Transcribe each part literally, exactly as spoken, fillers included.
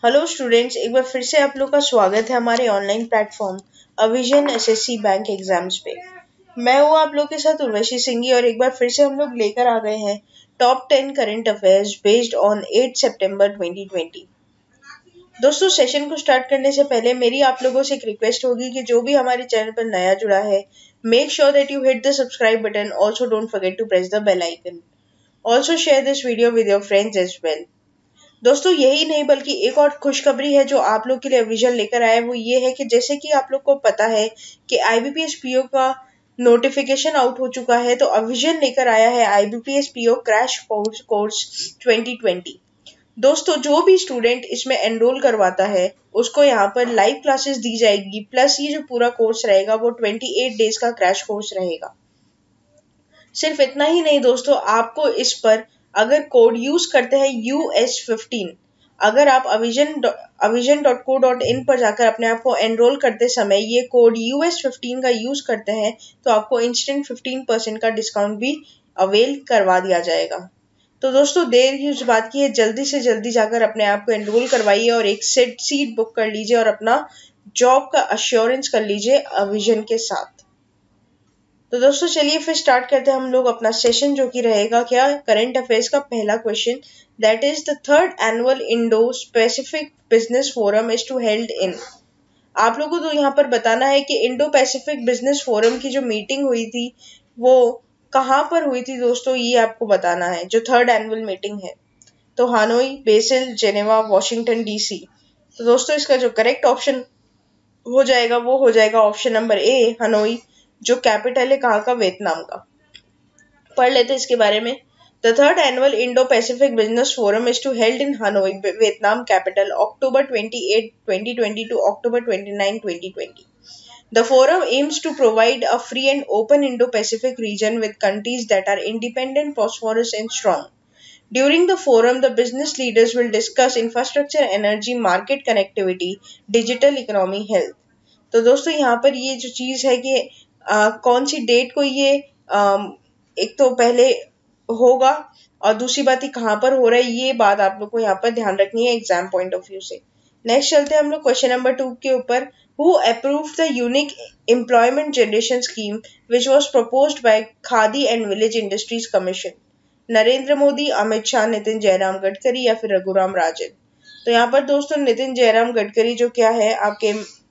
Hello students, एक बार फिर से आप लोग का स्वागत है हमारे ऑनलाइन प्लेटफॉर्म अविजन एसएससी बैंक एग्जाम्स पे। मैं हूँ आप लोग के साथ उर्वशी सिंघी और एक बार फिर से हम लोग लेकर आ गए हैं top ten current affairs based on eight सितंबर ट्वेंटी ट्वेंटी। दोस्तों, सेशन को स्टार्ट करने से पहले मेरी आप लोगों से एक रिक्वेस्ट होगी कि जो भी हमारे चैनल पर नया जुड़ा है, make sure that you hit the subscribe button. Also don't forget to press the bell icon. Also share this video with your friends as well. दोस्तों, यही नहीं बल्कि एक और खुशखबरी है जो आप लोग के लिए अविजन लेकर आया है। वो ये है कि जैसे कि आप लोग को पता है कि आईबीपीएस पीओ का नोटिफिकेशन आउट हो चुका है, तो अविजन लेकर आया है IBPS PO crash course course twenty twenty. दोस्तों, जो भी स्टूडेंट इसमें एनरोल करवाता है उसको यहाँ पर लाइव क्लासेस दी जाएगी, प्लस ये जो पूरा कोर्स रहेगा वो अट्ठाईस डेज का क्रैश कोर्स रहेगा। सिर्फ इतना ही नहीं दोस्तों, आपको इस पर अगर कोड यूज करते हैं यू एस फिफ्टीन, अगर आप अविजन अविजन डॉट को डॉट इन पर जाकर अपने आप को एनरोल करते समय ये कोड यू एस फिफ्टीन का यूज करते हैं तो आपको इंस्टेंट फिफ्टीन परसेंट का डिस्काउंट भी अवेल करवा दिया जाएगा। तो दोस्तों, देर ही उस बात की है, जल्दी से जल्दी जाकर अपने आप को एनरोल करवाइए और एक सीट सीट बुक कर लीजिए और अपना जॉब का अश्योरेंस कर लीजिए अविजन के साथ। तो दोस्तों, चलिए फिर स्टार्ट करते हैं हम लोग अपना सेशन, जो कि रहेगा क्या, करंट अफेयर्स का पहला question, that is the third annual Indo Pacific business forum is to held in. आप लोगों को तो यहाँ पर बताना है कि इंडो पैसिफिक बिजनेस फोरम की जो मीटिंग हुई थी वो कहाँ पर हुई थी दोस्तों, ये आपको बताना है। जो थर्ड एनुअल मीटिंग है तो Hanoi, Basel, Geneva, Washington DC. तो दोस्तों, इसका जो करेक्ट ऑप्शन हो जाएगा वो हो जाएगा ऑप्शन नंबर ए, हनोई, जो कैपिटल है कहाँ का, वियतनाम का। पढ़ लेते हैं इसके बारे में। The third annual Indo Pacific business forum is to held in Hanoi, Vietnam capital, October twenty eight, twenty twenty to October twenty nine, twenty twenty. The forum aims to provide a free and open Indo-Pacific region with countries that are independent, prosperous, and strong. During the forum, the business leaders will discuss infrastructure, energy, market connectivity, digital economy, health. तो दोस्तों, यहाँ पर ये जो चीज है कि आ, कौन सी डेट को ये आ, एक तो पहले होगा और दूसरी बात ही कहाँ पर हो रहा है, ये बात आप लोग को यहाँ पर ध्यान रखनी है एग्जाम पॉइंट ऑफ व्यू से। नेक्स्ट चलते हैं हम लोग क्वेश्चन नंबर टू के ऊपर। Who approved the unique employment generation scheme which was proposed by Khadi and village industries commission? Narendra Modi, Amit Shah, Nitin Jairam Gadkari या फिर रघुराम राजन? तो यहाँ पर दोस्तों नितिन जयराम गडकरी जो क्या है आपके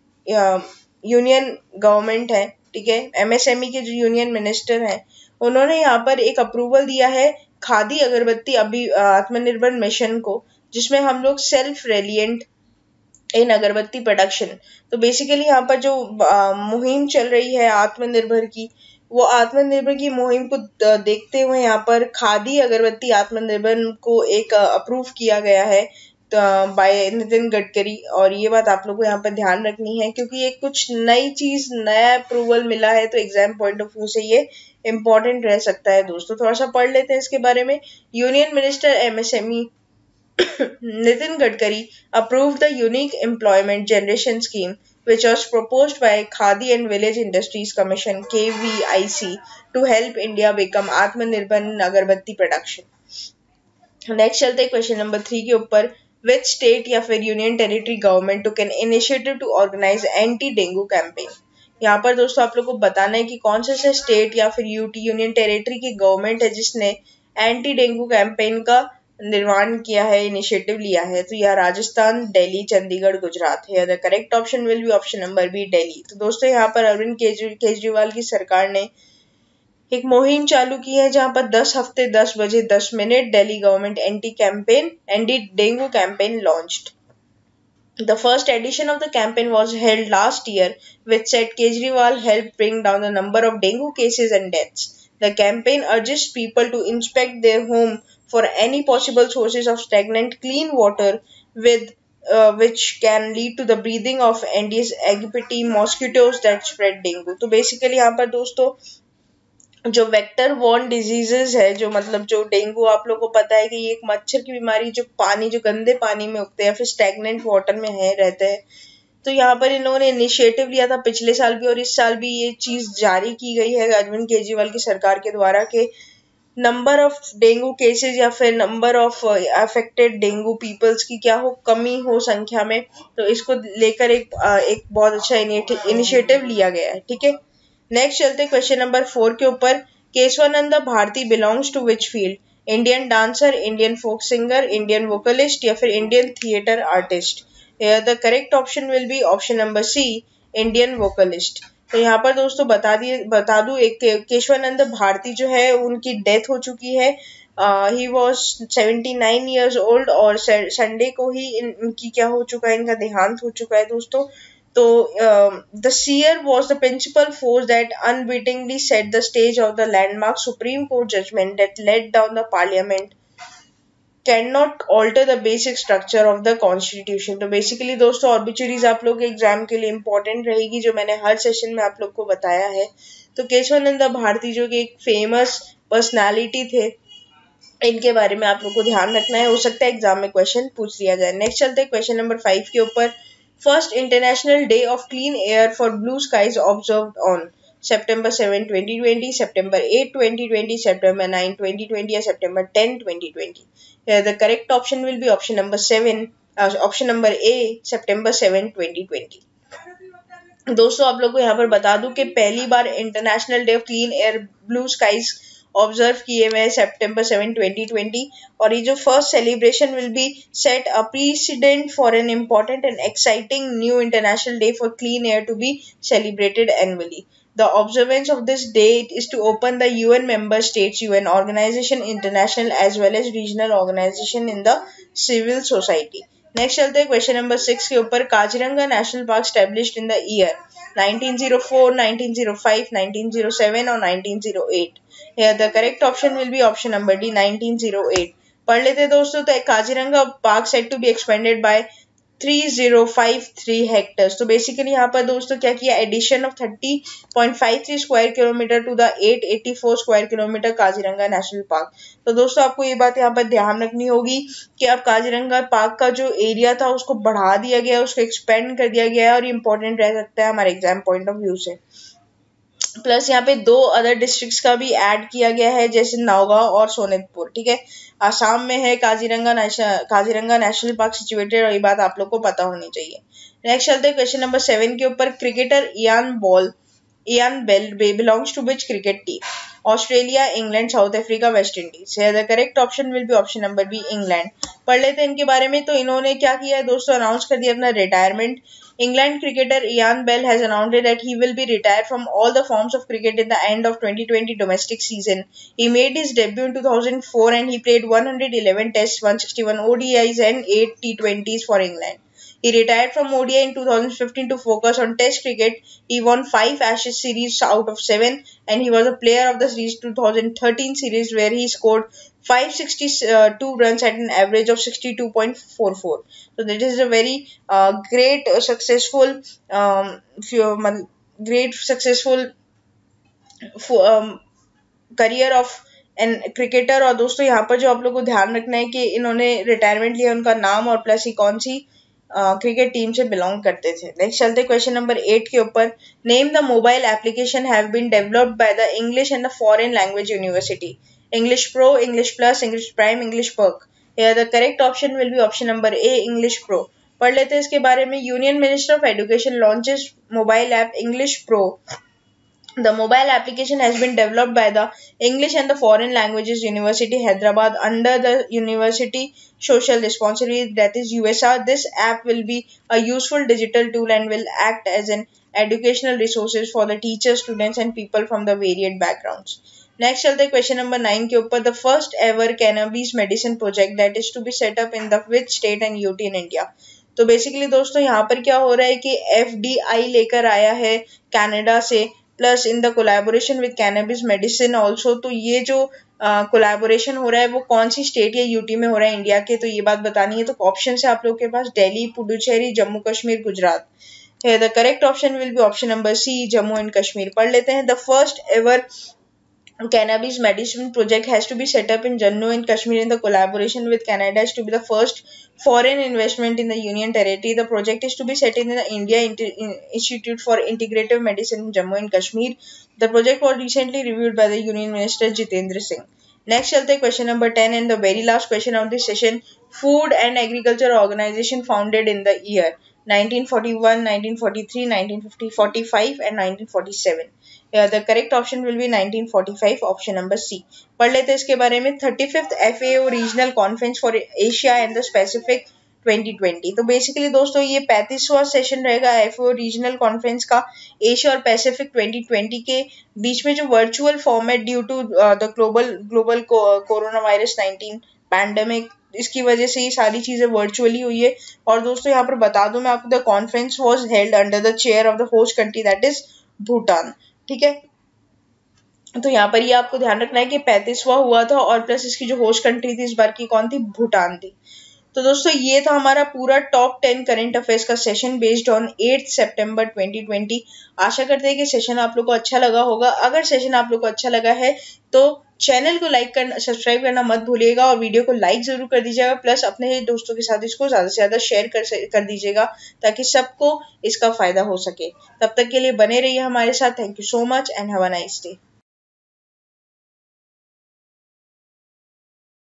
यूनियन गवर्नमेंट है, ठीक है, एमएसएमई के जो यूनियन मिनिस्टर हैं, उन्होंने यहाँ पर एक अप्रूवल दिया है खादी अगरबत्ती अभी आत्मनिर्भर मिशन को, जिसमें हम लोग सेल्फ रेलिएंट इन अगरबत्ती प्रोडक्शन। तो बेसिकली यहाँ पर जो मुहिम चल रही है आत्मनिर्भर की, वो आत्मनिर्भर की मुहिम को देखते हुए यहाँ पर खादी अगरबत्ती आत्मनिर्भर को एक अप्रूव किया गया है बाय नितिन गडकरी। और ये बात आप लोग को यहाँ पर ध्यान रखनी है क्योंकि ये कुछ नई चीज, नया अप्रूवल मिला है, तो एग्जाम पॉइंट ऑफ व्यू से ये इम्पोर्टेंट रह सकता है। दोस्तों, थोड़ा सा पढ़ लेते हैं इसके बारे में। Union minister MSME Nitin Gadkari approved the Unique Employment Generation Scheme, which was proposed by Khadi and Village Industries Commission (K V I C) to help India become Atmanirbhar in agarbatti production. Next चलते हैं question number three के ऊपर। विच state या फिर union territory government took an initiative to organize anti dengue campaign? यहाँ पर दोस्तों आप लोग को बताना है कि कौन से से स्टेट या फिर यूटी यूनियन टेरिटरी की गवर्नमेंट है जिसने एंटी डेंगू कैंपेन का निर्माण किया है, इनिशिएटिव लिया है। तो यह राजस्थान, दिल्ली, चंडीगढ़, गुजरात है। The correct option will be option number B, Delhi. तो दोस्तों, यहाँ पर अरविंद केजरीवाल की सरकार ने एक मुहिम चालू की है जहां पर दस हफ्ते दस बजे दस minute Delhi government anti campaign anti dengue campaign launched. The first edition of the campaign was held last year, which said Kejriwal helped bring down the number of dengue cases and deaths. The campaign urges people to inspect their home for any possible sources of stagnant clean water with uh, which can lead to the breathing of Aedes aegypti mosquitoes that spread dengue. तो basically यहाँ पर दोस्तों जो vector borne diseases है, जो मतलब जो dengue आप लोग को पता है कि ये एक मच्छर की बीमारी जो पानी जो गंदे पानी में उगते हैं फिर स्टैग्नेंट वाटर में है रहते हैं। तो यहाँ पर इन लोगों ने इनिशिएटिव लिया था पिछले साल भी और इस साल भी ये चीज जारी की गई है अरविंद केजरीवाल की सरकार के द्वारा कि नंबर ऑफ डेंगू केसेस या फिर number of affected dengue peoples की क्या हो, कमी हो संख्या में, तो इसको लेकर एक uh, एक बहुत अच्छा इनिशिएटिव लिया गया है, ठीक है। नेक्स्ट चलते क्वेश्चन नंबर फोर के ऊपर। Keshavananda Bharati belongs to which field? Indian dancer, Indian folk singer, Indian vocalist या फिर Indian theatre artist? The correct option will be option number C, Indian vocalist. तो यहाँ पर दोस्तों बता दिए बता दूं, एक केशवानंद भारती जो है उनकी डेथ हो चुकी है। He was seventy nine years old और संडे को ही इन, इनकी क्या हो चुका है, इनका देहांत हो चुका है दोस्तों। तो the seer was the principal force that unwittingly set the stage of the landmark supreme court judgment that laid down the parliament can not alter the basic structure of the constitution. तो basically दोस्तों obituaries आप लोग के exam के लिए important रहेगी, जो मैंने हर सेशन में आप लोग को बताया है। तो केशवानंद भारती जो कि एक फेमस पर्सनालिटी थे, इनके बारे में आप लोग को ध्यान रखना है, हो सकता है एग्जाम में क्वेश्चन पूछ लिया जाए। नेक्स्ट चलते हैं क्वेश्चन नंबर फाइव के ऊपर। First international day of clean air for blue skies observed on September seventh, twenty twenty, September eighth, twenty twenty, September ninth, twenty twenty, or September tenth, twenty twenty. Here the correct option will be option number seven, uh, option number A, September seventh, twenty twenty. दोस्तों आप लोग को यहाँ पर बता दूं कि पहली बार international day of clean air blue skies observe किए हुए सेप्टेम्बर सेवन ट्वेंटी ट्वेंटी, और ये जो first celebration will be set a precedent for an important and exciting new international day for clean air to be celebrated annually. The observance of this date is to open the U N member states, U N organization, international as well as regional organization in the civil society. Next चलते हैं question number six के ऊपर। Kaziranga national park established in the year nineteen oh four, nineteen oh five, nineteen oh seven और nineteen oh eight. Here the correct option will be option number D, nineteen oh eight. पढ़ लेते हैं दोस्तों। तो Kaziranga park said to be expanded by three thousand fifty-three hectares. तो basically यहाँ पर दोस्तों क्या किया, addition of thirty point five three square kilometre to the eight hundred eighty-four square kilometre Kaziranga national park. तो दोस्तों आपको ये बात यहाँ पर ध्यान रखनी होगी कि अब काजीरंगा पार्क का जो एरिया था उसको बढ़ा दिया गया, उसको एक्सपेंड कर दिया गया है, और ये इंपॉर्टेंट रह सकता है हमारे एग्जाम पॉइंट ऑफ व्यू से। प्लस यहाँ पे दो अदर डिस्ट्रिक्ट्स का भी ऐड किया गया है, जैसे नौगांव और सोनितपुर, ठीक है। आसाम में है Kaziranga national Kaziranga national park situated, और ये बात आप लोग को पता होनी चाहिए। नेक्स्ट चलते हैं क्वेश्चन नंबर सेवन के ऊपर। Cricketer Ian Ball Ian Bell belongs to which cricket team? Australia, England, South Africa, West Indies. The correct option will be option number B, England. पढ़ लेते हैं इनके बारे में। तो इन्होंने क्या किया है दोस्तों, अनाउंस कर दिया अपना retirement. England cricketer Ian Bell has announced that he will be retired from all the forms of cricket in the end of twenty twenty domestic season. He made his debut in two thousand four and he played one hundred eleven tests, one hundred sixty-one O D Is and eight T twenties for England. He retired from O D I in two thousand fifteen to focus on Test cricket. He won five Ashes series out of seven, and he was a player of the series two thousand thirteen series where he scored five hundred sixty-two runs at an average of sixty-two point four four. So that is a very uh, great uh, successful um, great successful um, career of an cricketer. और दोस्तों यहाँ पर जो आप लोग को ध्यान रखना है कि इन्होंने रिटायरमेंट लिया, उनका नाम और प्लस ही कौन सी क्रिकेट टीम से बिलोंग करते थे। नेक्स्ट चलते क्वेश्चन नंबर एट के ऊपर। Name the mobile application have been developed by the English and the foreign language university? English pro, English plus, English prime, English perk. The correct option will be option number A, English pro. पढ़ लेते हैं इसके बारे में। Union minister of education launches mobile app English pro. The mobile application has been developed by the English and the Foreign Languages University Hyderabad under the University Social Responsibility, that is U S R. This app will be a useful digital tool and will act as an educational resources for the teachers, students and people from the varied backgrounds. Next चलते question number nine के ऊपर। The first ever cannabis medicine project that is to be set up in the which state and U T in India? तो basically दोस्तों यहाँ पर क्या हो रहा है कि F D I लेकर आया है कनाडा से, plus in the collaboration with cannabis medicine also. तो ये जो कोलैबोरेशन uh, हो रहा है वो कौन सी स्टेट या यूटी में हो रहा है इंडिया के, तो ये बात बतानी है। तो ऑप्शन है आप लोग के पास Delhi, Puducherry, Jammu Kashmir, Gujarat. The correct option will be option number C, Jammu and Kashmir. पढ़ लेते हैं। The first ever cannabis medicine project has to be set up in Jammu and Kashmir in the collaboration with Canada is to be the first foreign investment in the Union Territory. The project is to be set in the India Institute for Integrative Medicine in Jammu and Kashmir. The project was recently reviewed by the Union Minister Jitendra Singh. Next चलते हैं question number ten and the very last question of this session. Food and agriculture organisation founded in the year nineteen forty one, nineteen forty three, nineteen forty five and nineteen forty seven. The correct option will be nineteen forty five, option number C. पढ़ लेते हैं इसके बारे में। Thirty fifth F A O regional conference for Asia and the specific twenty twenty. तो basically दोस्तों ये पैंतीसवां सेशन रहेगा F A O regional conference का एशिया और पैसिफिक ट्वेंटी ट्वेंटी के बीच में, जो virtual format due to the global global corona virus nineteen pandemic, इसकी वजह से ये सारी चीजें वर्चुअली हुई है। और दोस्तों यहाँ पर बता दूं मैं आपको, the conference was held under the chair of the host country that is Bhutan. ठीक है, तो यहाँ पर ये आपको ध्यान रखना है कि पैंतीसवां हुआ था और प्लस इसकी जो होस्ट कंट्री थी इस बार की कौन थी, भूटान थी। तो दोस्तों ये था हमारा पूरा टॉप टेन करंट अफेयर्स का सेशन बेस्ड ऑन एट सितंबर ट्वेंटी ट्वेंटी। आशा करते हैं कि सेशन आप लोग को अच्छा लगा होगा। अगर सेशन आप लोग को अच्छा लगा है तो चैनल को लाइक करना, सब्सक्राइब करना मत भूलिएगा और वीडियो को लाइक जरूर कर दीजिएगा, प्लस अपने दोस्तों के साथ इसको ज्यादा से ज्यादा शेयर कर कर दीजिएगा ताकि सबको इसका फायदा हो सके। तब तक के लिए बने रहिए हमारे साथ। Thank you so much and have a nice day.